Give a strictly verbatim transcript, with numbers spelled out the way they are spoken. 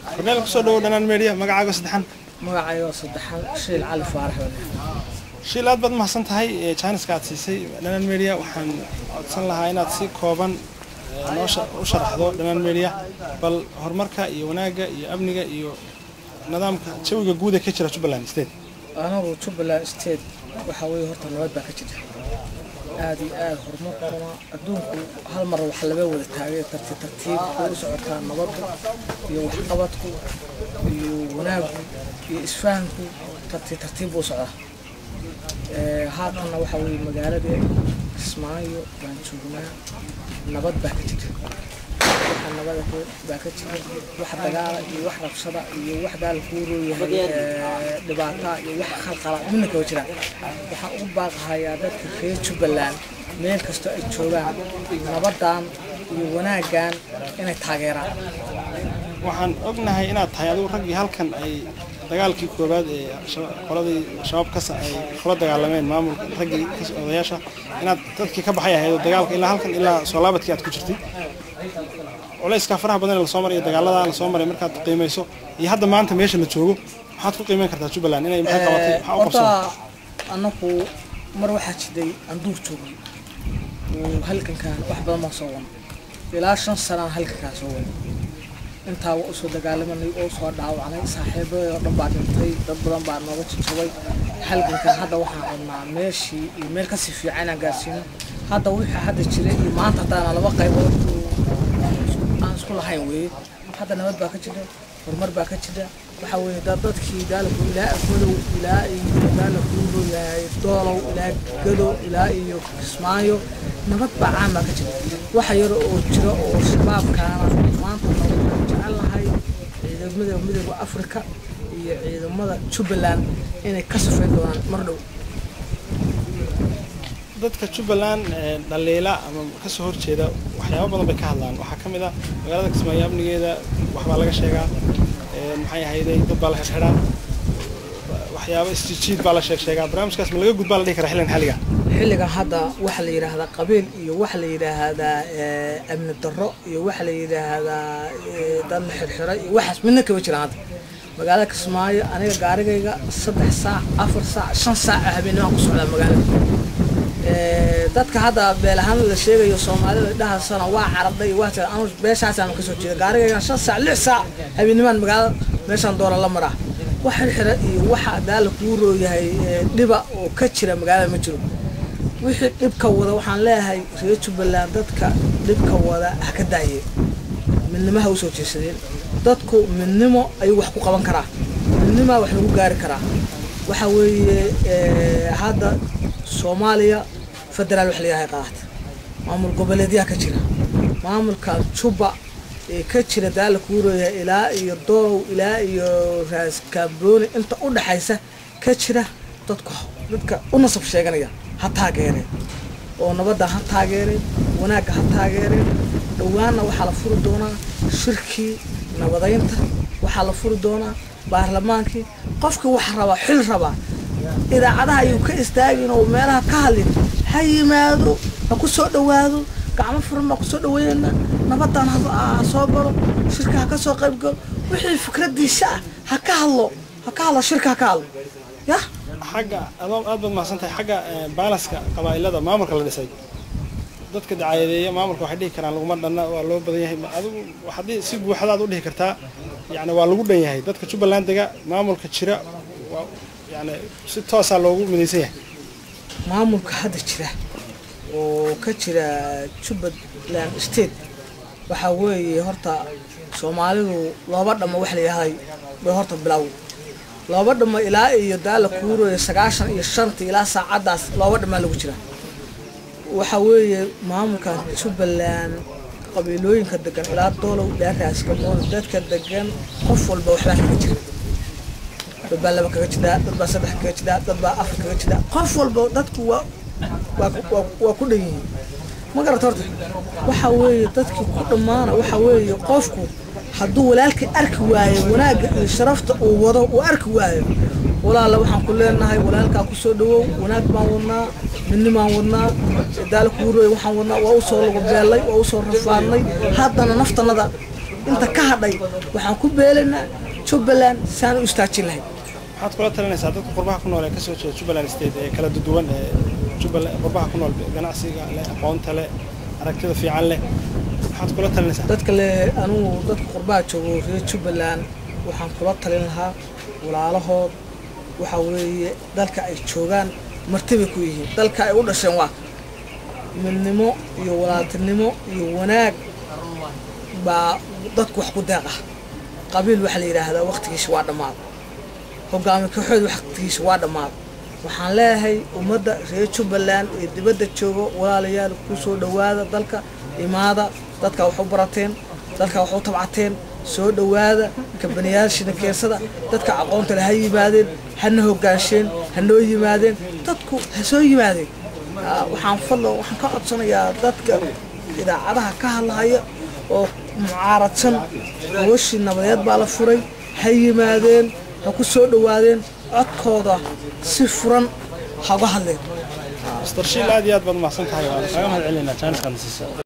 برنامج كسودو دنان ميديا magacaaga saddexan magacaaga saddexan Shiil Cali Faarax Shiil aad baad mahadsan tahay Chinese-ka aad siisay dhanaan media waxaan codsan lahaa inaad si kooban noo u sharaxdo dhanaan media bal horumarka iyo wanaaga iyo amniga iyo nidaamka jawiga guud ee ka jira Jubaland State anagu Jubaland State waxa weey horta nabad baa ka jirta aad iyo aad horumarkana adduunku hal mar wax laga wada taagay tartiib tartiib u socota nabadda iyo wax qabadku iyo wanaagga iyo isfahanku tartiib tartiib u socda ee haatana waxa weey magaalada Kismaayo baan joognaa nabad baa ka jirta waxa nabada baa ka jirta wax dagaal iyo wax rabshada iyo wax daal ku rooyahay dhibaato iyo wax khalqala midna ka jira waxa u baaqayaa dadka reer Jubaland meel kasto ay joogaan nabadan iyo wanaagan inay taageeraan waxaan ognahay inaad tahay adigu ragii halkan ay dagaalkii koobaad ee qoladii shabaab ka ay kula dagaalameen maamulka ragii odayaasha inaad dadkii ka baxay ahayd dagaalka ilaa halkan ilaa soo laabadkii aad ku jirtay culayska faraha badan ee la soo maray dagaalada la soo maray markaad qiimeyso iyo hadda maanta meesha la joogo waxaad ku qiimeyn kartaa Jubaland inay maxay qabatay waxa u qabsan anaku mar waxa jiday anduur joogay halkan kan wax badan ma soo wan ilaa shan sano halkan ka soo wan inta uu soo dagaalamanay oo soo dhaawacnay saaxiibada dhan baa dhintay dad badan baa nooga jabay halkan kan hadda waxaan rabnaa meeshii iyo meel ka si fiican aan gaarsiino hadda wixii hadda jiray iyo maanta hadana laba qaybood aan isku lahayn weey hadda nabad baa ka jira horumar baa ka jira waxa weey dad dadkii daalku ilaa afwalow ilaa iyo daalku leeyahay doolow ilaa gado ilaa iyo Kismaayo nabad baa caan baa ka jira waxa yar oo jira oo shabaabkaana maanta jecelahay ciidamada midowga Afrika iyo ciidamada Jubaland inay ka safay doonaan mar dhow dadka Jubaland dhaliila ama ka soo horjeeda waxyaabo badan bay ka hadlaan waxa kamid ah magaalada Kismaayo amnigeeda wax baa laga sheegaa ee maxay ahayday dad baa la xirxiraa waxyaabo istijiid baa la sheegaa barnaamijkaas ma laga gudbaa la dhigi karaa xilligan xilliga xilliga hadda waxa la yiraahdaa qabiil iyo waxa la yiraahdaa amni darro iyo waxa la yiraahdaa dad la xirxiray iyo waxaas midna ka jiraan hadda magaalada Kismaayo aniga gaarigayga saddex saac afar saac shan saac habeenimo ku socda magaalada ee dadka hadda beelahan la sheegayo Soomaalida dhahaasana waa carabday wax aan beeshaas aan ka soo jeedo gaarigayga shan saac lix saac habeenimo magaalada meeshan doora la maraa wax xirxiray iyo waxa daal ku rooyahay dhiba oo ka jira magaalada ma jiro wixii dhibka wada waxaan leeyahay reer Jubaland dadka dhibka wada ha ka daayay midnimo u soo jeesadeen dadku midnimo ay wax ku qaban karaa midnimo wax lagu gaari karaa waxa weeye hadda Soomaaliya federaal wax leeyahay qaad maamul goboleedyo ka jira maamulka Juba ee ka jira daal ku rooyahay ilaa iyo doow ilaa iyo raas Kabooni inta u dhaxaysa ka jira dadku dadka u nasab sheeganaya ha taageereen oo nabadda ha taageereen wanaaga ha taageereen dhawaana waxa la furi doonaa shirkii nabadaynta waxa la furi doonaa baarlamaankii qofka wax raba xil raba idaacadaha ayuu ka istaagin oo meelaha ka hadlin ha yimaado ha ku soo dhawaado gacmo furan ma ku soo dhaweeyna nabadan ha soo galo shirka ka soo qayb gal wixii fikradiisa ha ka hadlo ha ka hadlo shirka ka hadlo ya xaga adoon aad baad mahadsantahay xaga baalaska qabaa'ilada maamulka la dhisay dadka dacaayadeeya maamulka waxay dhihi karaan laguma dhanna waa loo badan yahay adigu waxaad si buuxda aad u dhihi kartaa yaani waa lagu dhan yahay dadka Jubaland daga maamulka jira waa yaani si toos ah loogu midaysan yahay maamulka hadda jira oo ka jira Jubaland State waxa weeye horta Soomaalidu laba dhama wax la yahay bay horta bilaw laba dhama ilaa iyo daal ku rooyay sagaashan iyo shan ilaa saacadaas laba dhama lagu jira waxa weeye maamulka Jubaland qabiilooyinka degan ilaa doolow ilaa raas Kabooni dadka degan qof walba waxba ka jira dad baa laba kaga jira dad baa saddex kaga jira dad baa afar kaga jira qof walba dadku waa waa ku dhan yihiin ma garata horta waxa weeye dadkii ku dhamaana waxa weeye qofku hadduu walaalkii arki waayo wanaaga iyo sharafta uu wado uu arki waayo walaal waxaan ku leenahay walaalka ku soo dhawow wanaag baan wadnaa midnimo wadnaa daal ku rooy waxaan wadnaa waa u soo lagu beelay waa u soo rafaanay haddana naftanada inta ka hadhay waxaan ku beelaynaa Jubbaland saan u istaajin lahayn waxaad kula talinaysaa dadka qurbaha ku nool ee ka soo jeeda Jubbaland state ee kala duwan ee Jubbaland qurbaha ku nool ganacsiga leh aqoonta leh aragtida fiican leh waxaad kula talinaysaa dadka leh anigu dadka qurbaha joogo reer Jubbaland waxaan kula talin lahaa walaalahood waxa weeye dalka ay joogaan martaba ku yihiin dalka ay u dhasheen waa midnimo iyo walaaltinimo iyo wanaag ba dadku wax ku deeqa qabiil waxa la yiraahdaa waqtigiisa waa dhamaad hogaami ka xoog waqtigiisa waa dhamaad waxaan leeyahay ummadda reer Jubbaland ee dibadda joogo walaalayaal ku soo dhawaada dalka imaada dadka wax u barateen dadka wax u tabcateen soo dhawaada kabaniyaasha keensada dadka aqoonta leh yimaadeen hana hogaansheen hanoo yimaadeen dadku ha soo yimaadeen waxaan fadlo waxaan ka codsanayaa dadka idaacadaha ka hadlaya oo mucaaradsan hawshii nabadeed baa la furay ha yimaadeen ha ku soo dhawaadeen codkooda si furan ha uga hadleen Mister Shiil aad iyo aad baad mahadsantahay waan kaga mahadcelinaa chance kan siisa